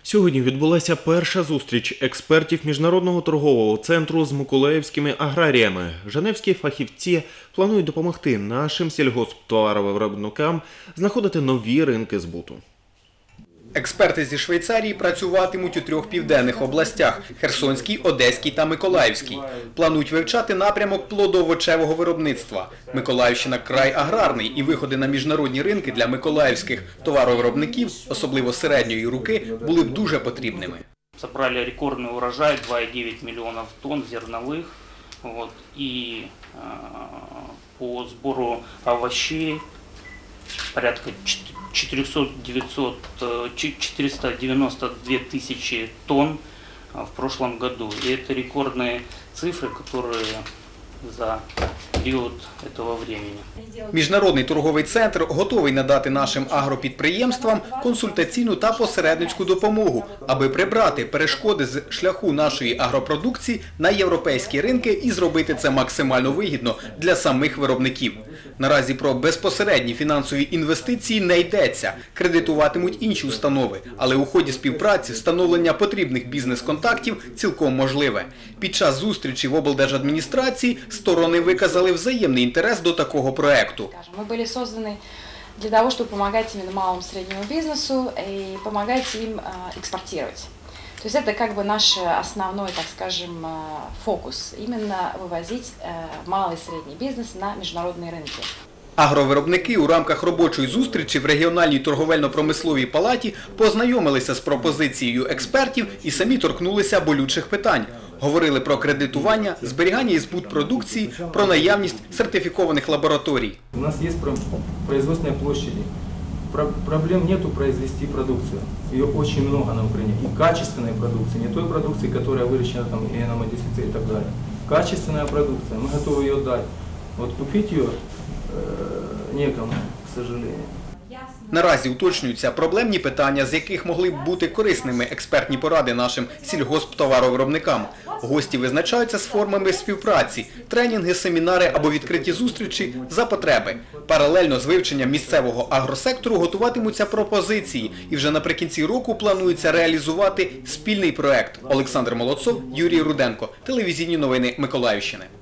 Сьогодні відбулася перша зустріч експертів Міжнародного торгового центру з миколаївськими аграріями. Женевські фахівці планують допомогти нашим сільгосптоваровиробникам знаходити нові ринки збуту. Експерти зі Швейцарії працюватимуть у 3 південних областях – Херсонській, Одеській та Миколаївській. Планують вивчати напрямок плодово-овочевого виробництва. Миколаївщина – край аграрний, і виходи на міжнародні ринки для миколаївських товаровиробників, особливо середньої руки, були б дуже потрібними. Собрали рекордний урожай – 2,9 мільйонів тонн зернових. І по збору овощей порядка 492 тысячи тонн в прошлом году. И это рекордные цифры, которые за період цього времени. Міжнародний торговий центр готовий надати нашим агропідприємствам консультаційну та посередницьку допомогу, аби прибрати перешкоди з шляху нашої агропродукції на європейські ринки і зробити це максимально вигідно для самих виробників. Наразі про безпосередні фінансові інвестиції не йдеться. Кредитуватимуть інші установи, але у ході співпраці встановлення потрібних бізнес-контактів цілком можливе. Під час зустрічі в облдержадміністрації сторони виказали взаємний інтерес до такого проекту. Мы были созданы для того, чтобы помогать именно малому и среднему бизнесу и помогать им экспортировать. То есть это как бы наш основной, так скажем, фокус – именно вывозить малый и средний бизнес на международные рынки. Агровиробники у рамках робочої зустрічі в регіональній торговельно-промисловій палаті познайомилися з пропозицією експертів і самі торкнулися болючих питань. Говорили про кредитування, зберігання і збут продукції, про наявність сертифікованих лабораторій. У нас є производственные площади. Проблем нету произвести продукцию. Ее очень много на Украине. И качественной продукции, не той продукции, которая выращена там и на модификации и так далее. Качественная продукция, мы готовы ее дать. Вот купить ее некому, к сожалению. Наразі уточнюються проблемні питання, з яких могли б бути корисними експертні поради нашим сільгосптоваровиробникам. Гості визначаються з формами співпраці, тренінги, семінари або відкриті зустрічі за потреби. Паралельно з вивченням місцевого агросектору готуватимуться пропозиції. І вже наприкінці року планується реалізувати спільний проект. Олександр Молодцов, Юрій Руденко. Телевізійні новини Миколаївщини.